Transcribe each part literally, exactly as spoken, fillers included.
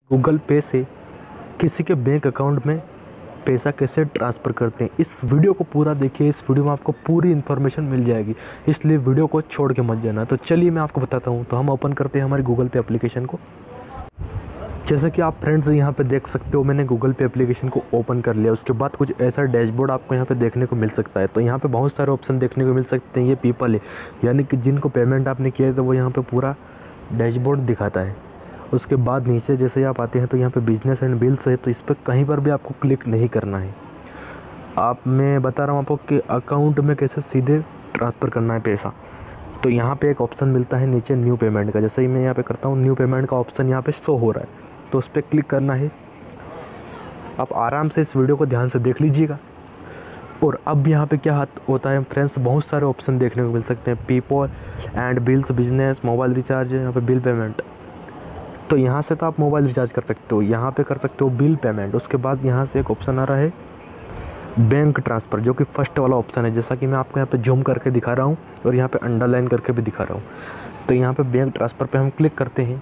Google पे से किसी के बैंक अकाउंट में पैसा कैसे ट्रांसफ़र करते हैं। इस वीडियो को पूरा देखिए, इस वीडियो में आपको पूरी इन्फॉर्मेशन मिल जाएगी, इसलिए वीडियो को छोड़ के मत जाना। तो चलिए मैं आपको बताता हूँ। तो हम ओपन करते हैं हमारे गूगल पे एप्लीकेशन को। जैसे कि आप फ्रेंड्स यहाँ पे देख सकते हो, मैंने गूगल पे एप्लीकेशन को ओपन कर लिया। उसके बाद कुछ ऐसा डैशबोर्ड आपको यहाँ पे देखने को मिल सकता है। तो यहाँ पे बहुत सारे ऑप्शन देखने को मिल सकते हैं। ये पीपल है, यानी कि जिनको पेमेंट आपने किया है तो वो यहाँ पे पूरा डैशबोर्ड दिखाता है। उसके बाद नीचे जैसे आप आते हैं तो यहाँ पे बिजनेस एंड बिल्स है, तो इस पर कहीं पर भी आपको क्लिक नहीं करना है। आप मैं बता रहा हूँ आपको कि अकाउंट में कैसे सीधे ट्रांसफ़र करना है पैसा। तो यहाँ पे एक ऑप्शन मिलता है नीचे न्यू पेमेंट का। जैसे ही मैं यहाँ पे करता हूँ, न्यू पेमेंट का ऑप्शन यहाँ पे शो हो रहा है, तो उस पर क्लिक करना है। आप आराम से इस वीडियो को ध्यान से देख लीजिएगा। और अब यहाँ पे क्या होता है फ्रेंड्स, बहुत सारे ऑप्शन देखने को मिल सकते हैं। People and bills, business, mobile recharge, यहाँ पे बिल पेमेंट। तो यहाँ से तो आप मोबाइल रिचार्ज कर सकते हो, यहाँ पे कर सकते हो बिल पेमेंट। उसके बाद यहाँ से एक ऑप्शन आ रहा है बैंक ट्रांसफ़र, जो कि फर्स्ट वाला ऑप्शन है। जैसा कि मैं आपको यहाँ पे जूम करके दिखा रहा हूँ और यहाँ पे अंडरलाइन करके भी दिखा रहा हूँ। तो यहाँ पे बैंक ट्रांसफ़र पे हम क्लिक करते हैं।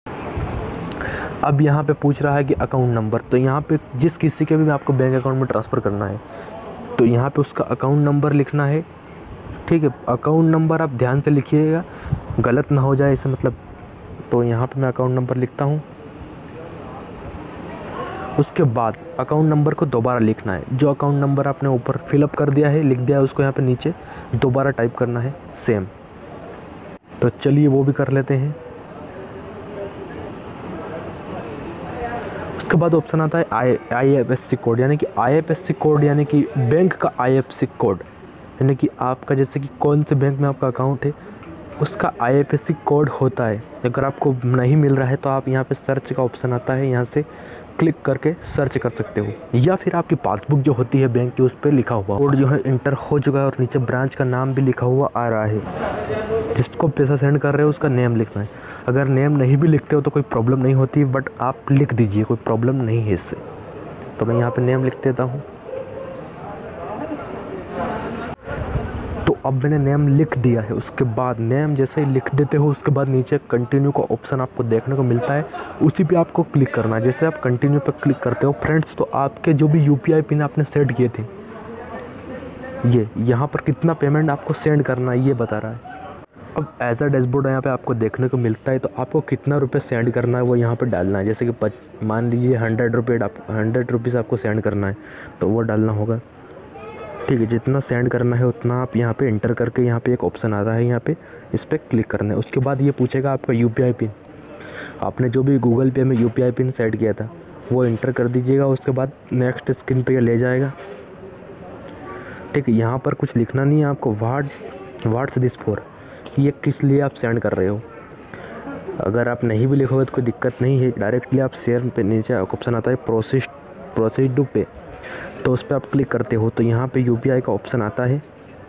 अब यहाँ पे पूछ रहा है कि अकाउंट नंबर। तो यहाँ पे जिस किसी के भी आपको बैंक अकाउंट में ट्रांसफ़र करना है तो यहाँ पे उसका अकाउंट नंबर लिखना है। ठीक है, अकाउंट नंबर आप ध्यान से लिखिएगा, गलत ना हो जाए इसे मतलब। तो यहाँ पे मैं अकाउंट नंबर लिखता हूँ। उसके बाद अकाउंट नंबर को दोबारा लिखना है। जो अकाउंट नंबर आपने ऊपर फिलअप कर दिया है, लिख दिया है, उसको यहाँ पे नीचे दोबारा टाइप करना है सेम। तो चलिए वो भी कर लेते हैं। उसके बाद ऑप्शन आता है I I F S C code, यानी कि I F S C code यानी कि बैंक का I F S C code, यानी कि आपका जैसे कि कौन से बैंक में आपका अकाउंट है उसका I F S C code होता है। अगर आपको नहीं मिल रहा है तो आप यहाँ पे सर्च का ऑप्शन आता है, यहाँ से क्लिक करके सर्च कर सकते हो। या फिर आपकी पासबुक जो होती है बैंक की, उस पर लिखा हुआ कोड जो है इंटर हो चुका है और नीचे ब्रांच का नाम भी लिखा हुआ आ रहा है। जिसको पैसा सेंड कर रहे हो उसका नेम लिखना है। अगर नेम नहीं भी लिखते हो तो कोई प्रॉब्लम नहीं होती, बट आप लिख दीजिए, कोई प्रॉब्लम नहीं है इससे। तो मैं यहाँ पे नेम लिख देता हूँ। तो अब मैंने नेम लिख दिया है। उसके बाद नेम जैसे ही लिख देते हो, उसके बाद नीचे कंटिन्यू का ऑप्शन आपको देखने को मिलता है, उसी पे आपको क्लिक करना है। जैसे आप कंटिन्यू पे क्लिक करते हो फ्रेंड्स, तो आपके जो भी यूपीआई पिन आपने सेट किए थे, ये यहाँ पर कितना पेमेंट आपको सेंड करना है ये बता रहा है। अब एज अ डैशबोर्ड यहाँ पे आपको देखने को मिलता है, तो आपको कितना रुपये सेंड करना है वो यहाँ पे डालना है। जैसे कि पच मान लीजिए हंड्रेड रुपये हंड्रेड रुपीज़ आपको सेंड करना है, तो वो डालना होगा। ठीक है, जितना सेंड करना है उतना आप यहाँ पे इंटर करके, यहाँ पे एक ऑप्शन आता है, यहाँ पे इस पर क्लिक करना है। उसके बाद ये पूछेगा आपका यूपीआई पिन, आपने जो भी गूगल पे में यूपीआई पिन सेट किया था वो इंटर कर दीजिएगा। उसके बाद नेक्स्ट स्क्रीन पे ले जाएगा। ठीक है, यहाँ पर कुछ लिखना नहीं है आपको। वाट वाट्स दिस फॉर, ये किस लिए आप सेंड कर रहे हो। अगर आप नहीं भी लिखोगे तो कोई दिक्कत नहीं है, डायरेक्टली आप शेयर पे नीचे ऑप्शन आता है प्रोसेस प्रोसीड टू पे, तो उस पर आप क्लिक करते हो तो यहाँ पे यूपीआई का ऑप्शन आता है।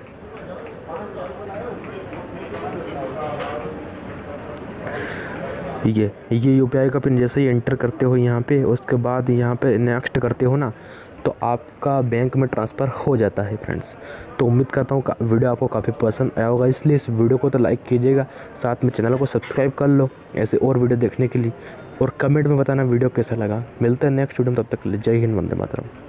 ये ये यूपीआई का पिन जैसे ही एंटर करते हो यहाँ पे, उसके बाद यहाँ पे नेक्स्ट करते हो ना, तो आपका बैंक में ट्रांसफ़र हो जाता है फ्रेंड्स। तो उम्मीद करता हूँ वीडियो आपको काफ़ी पसंद आया होगा, इसलिए इस वीडियो को तो लाइक कीजिएगा, साथ में चैनल को सब्सक्राइब कर लो ऐसे और वीडियो देखने के लिए। और कमेंट में बताना वीडियो कैसा लगा। मिलते हैं नेक्स्ट वीडियो में, तब तक जय हिंद, वंदे मातरम।